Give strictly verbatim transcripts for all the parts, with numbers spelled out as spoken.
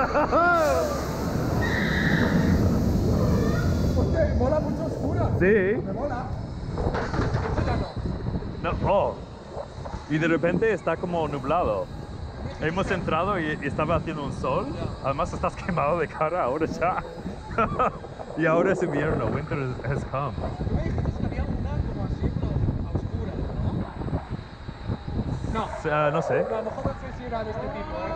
Hostia, mola mucho oscura. Sí. Me mola. No, oh. Y de repente está como nublado. Hemos entrado y estaba haciendo un sol. Además estás quemado de cara ahora ya. Y ahora es invierno. Winter has come. Tú me dijiste que había una como así, pero a oscuras, ¿no? No. O sea, no sé. Pero a lo mejor no sé si era de este tipo, ¿eh?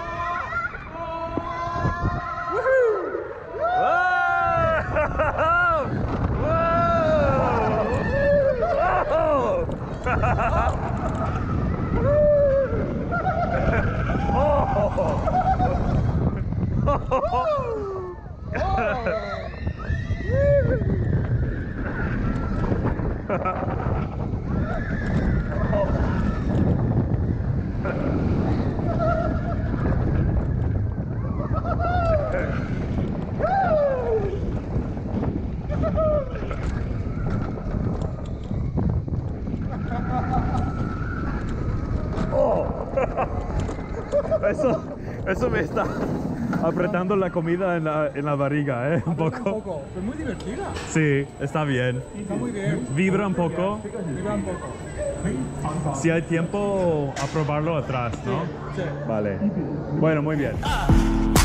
Eso, eso me está apretando la comida en la, en la barriga, ¿eh? Un Aprieta poco. Un poco. Es muy divertida. Sí, está bien. Está muy bien. Vibra un poco. Vibra un poco. Si hay tiempo, a probarlo atrás, ¿no? Sí. Vale. Bueno, muy bien.